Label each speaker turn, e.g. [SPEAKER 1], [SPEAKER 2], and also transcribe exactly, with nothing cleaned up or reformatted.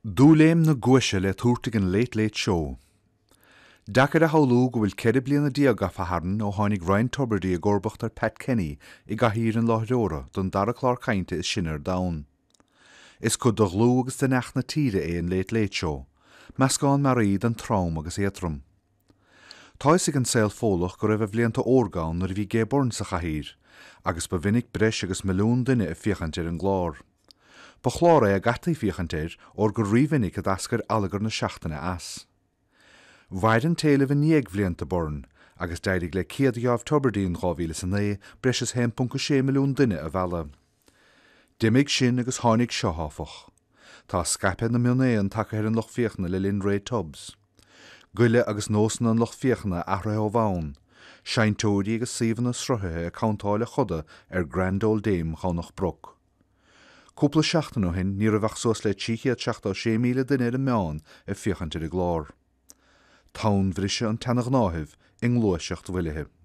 [SPEAKER 1] Dúléim na guise le túirteach an Late Late Show. Dachar a hallú go bhfuil ceithre bliana diaga faharn ó tháinig Ryan Tubridy a gcorbachtar Pat Kenny i gcathaoir an láithreora don dara chlár cainte is sin ar domhan. Is cud do ghlú agus den neach na tíre é an Late Late Show, meascán mar iad an trám agus éatrum. Táis ag an saoil fólach go raibh bblianta órgáin nar bhí géborn sa chathaoir, agus ba vinnig breis agus milliún duine a fiochantir an glár. Ba chlár é a gataí fiochantir or go rivinnig a dascar alagar na seachtainna as. Bhaid an téile bh níag bblianta born, agus deidig le céad gheamh Tubridy an gábhíle san é breis is hen punca sé milliún duine a bhela. Dimig sin agus tháinig seothafach. Tá scape na mionné an takeir an loch fiachna le linn Ray Tubbs. Guile agus nósan an loch fiachna ahra ó bhain. Sein tódi agus sívan na sruthe a countáile choda ar Grand Old Dame chánach broc. Cúpla seachtain ó hin ní a bheith suas le tíchiad seachtá sé míle duine an meán a fiochantir a glár. Tán bhrise an tenach náthibh in Cluastuiscint bhuilethe.